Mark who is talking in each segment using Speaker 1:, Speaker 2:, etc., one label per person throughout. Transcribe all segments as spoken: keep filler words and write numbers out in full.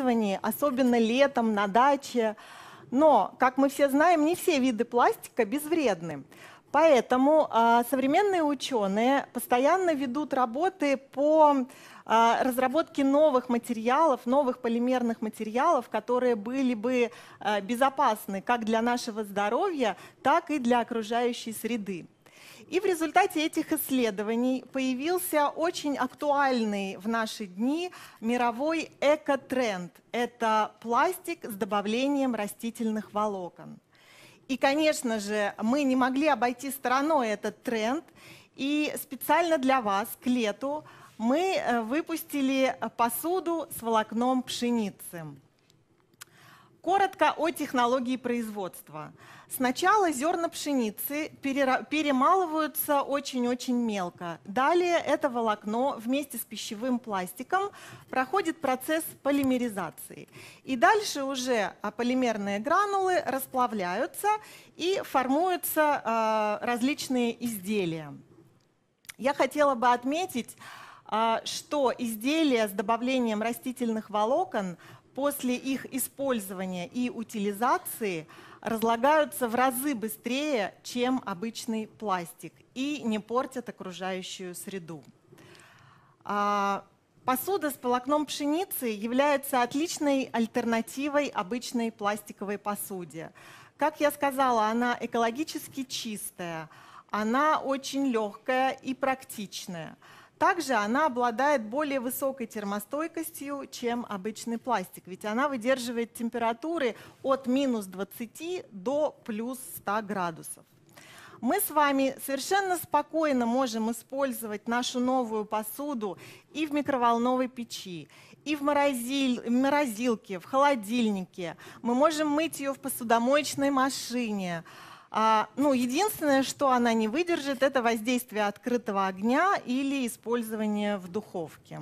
Speaker 1: использовании, особенно летом на даче. Но, как мы все знаем, не все виды пластика безвредны. Поэтому а, современные ученые постоянно ведут работы по а, разработке новых материалов, новых полимерных материалов, которые были бы а, безопасны как для нашего здоровья, так и для окружающей среды. И в результате этих исследований появился очень актуальный в наши дни мировой экотренд. Это пластик с добавлением растительных волокон. И, конечно же, мы не могли обойти стороной этот тренд. И специально для вас к лету мы выпустили посуду с волокном пшеницы. Коротко о технологии производства. Сначала зерна пшеницы перемалываются очень-очень мелко. Далее это волокно вместе с пищевым пластиком проходит процесс полимеризации. И дальше уже полимерные гранулы расплавляются и формуются э, различные изделия. Я хотела бы отметить, э, что изделия с добавлением растительных волокон после их использования и утилизации разлагаются в разы быстрее, чем обычный пластик, и не портят окружающую среду. А, посуда с волокном пшеницы является отличной альтернативой обычной пластиковой посуде. Как я сказала, она экологически чистая, она очень легкая и практичная. Также она обладает более высокой термостойкостью, чем обычный пластик, ведь она выдерживает температуры от минус двадцати до плюс ста градусов. Мы с вами совершенно спокойно можем использовать нашу новую посуду и в микроволновой печи, и в морозиль, морозилке, в холодильнике. Мы можем мыть ее в посудомоечной машине. А, ну, единственное, что она не выдержит, это воздействие открытого огня или использование в духовке.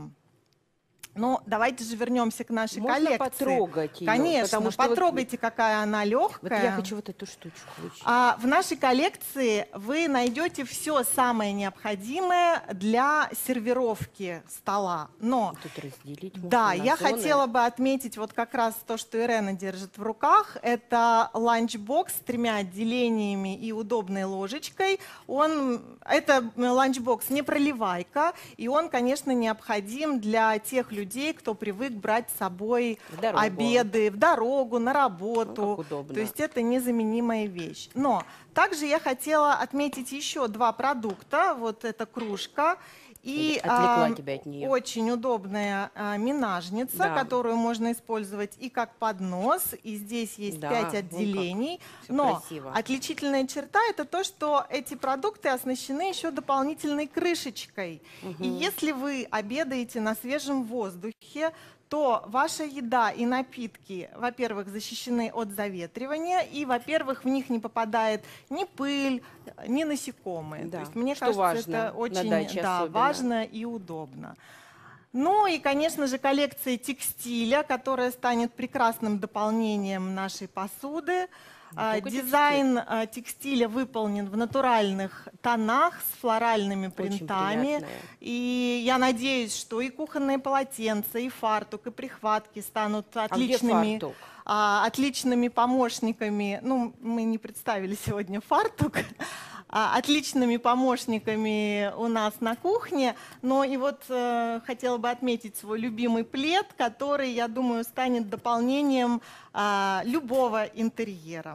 Speaker 1: Но давайте же вернемся к нашей
Speaker 2: Можно
Speaker 1: коллекции.
Speaker 2: потрогать ее?
Speaker 1: Конечно,
Speaker 2: потому что
Speaker 1: потрогайте,
Speaker 2: вот,
Speaker 1: какая она легкая.
Speaker 2: Вот я хочу вот эту штучку.
Speaker 1: А в нашей коллекции вы найдете все самое необходимое для сервировки стола. Но,
Speaker 2: тут разделить можно
Speaker 1: да,
Speaker 2: на
Speaker 1: я
Speaker 2: зоны.
Speaker 1: хотела бы отметить вот как раз то, что Ирена держит в руках. Это ланчбокс с тремя отделениями и удобной ложечкой. Он, это ланчбокс не проливайка, и он, конечно, необходим для тех людей, людей, кто привык брать с собой в обеды в дорогу, на работу.
Speaker 2: Ну,
Speaker 1: то есть это незаменимая вещь. Но также я хотела отметить еще два продукта. Вот эта кружка и а,
Speaker 2: тебя от нее.
Speaker 1: очень удобная а, минажница, да, которую можно использовать и как поднос. И здесь есть да, пять отделений. Но красиво. Отличительная черта — это то, что эти продукты оснащены еще дополнительной крышечкой. Угу. И если вы обедаете на свежем воздухе, то ваша еда и напитки, во-первых, защищены от заветривания, и, во-первых, в них не попадает ни пыль, ни насекомые. Да. То есть, мне что кажется, это очень да, важно и удобно. Ну и, конечно же, коллекция текстиля, которая станет прекрасным дополнением нашей посуды. Только Дизайн текстиль. текстиля выполнен в натуральных тонах с флоральными принтами. И я надеюсь, что и кухонные полотенца, и фартук, и прихватки станут отличными, а, отличными помощниками. Ну, мы не представили сегодня фартук. Отличными помощниками у нас на кухне. Но и вот э, хотела бы отметить свой любимый плед, который, я думаю, станет дополнением э, любого интерьера.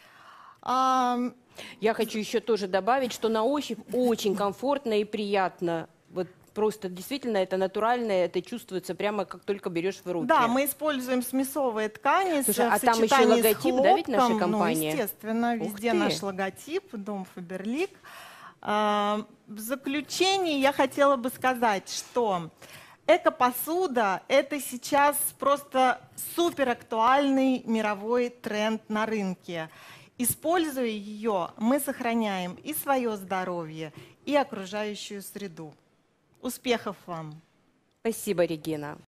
Speaker 1: А,
Speaker 2: я хочу еще тоже добавить, что на ощупь очень комфортно и приятно. Вот просто действительно это натуральное, это чувствуется прямо как только берешь в руки.
Speaker 1: Да, мы используем смесовые ткани.
Speaker 2: Слушай,
Speaker 1: с,
Speaker 2: а там еще логотип, да, ведь нашей компании?
Speaker 1: Ну, естественно, везде наш логотип, дом Фаберлик. А, в заключение я хотела бы сказать, что эко-посуда — это сейчас просто супер актуальный мировой тренд на рынке. Используя ее, мы сохраняем и свое здоровье, и окружающую среду. Успехов вам!
Speaker 2: Спасибо, Регина.